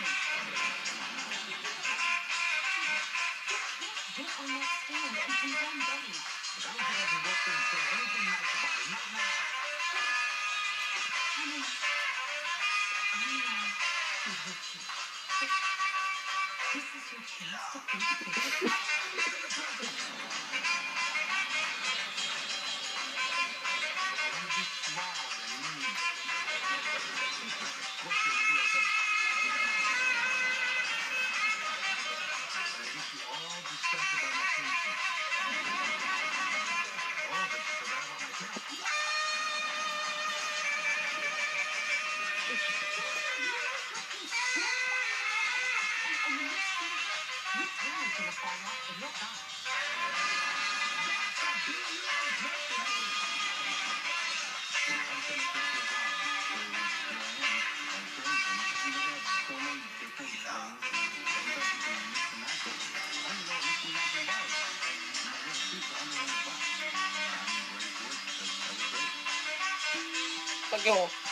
Get on that stand and condemn Betty. But I don't think I can walk in and say anything nice about her. Not now. Honey, I know he hurt you. But this is your chance to fix it. I want to be small and mean. Squish it into a I guess you all distracted by my painting. Oh, but you forgot about my cat. And the next thing, you throw into the fall off and you'll die. That's a big birthday. I'm saying this is wrong. So here I am. I'm saying things. You look at so many different things that you can mix and match it. I don't know which one you can buy. I'm not going to shoot for under $100. I'm ready for it because that was great. Pag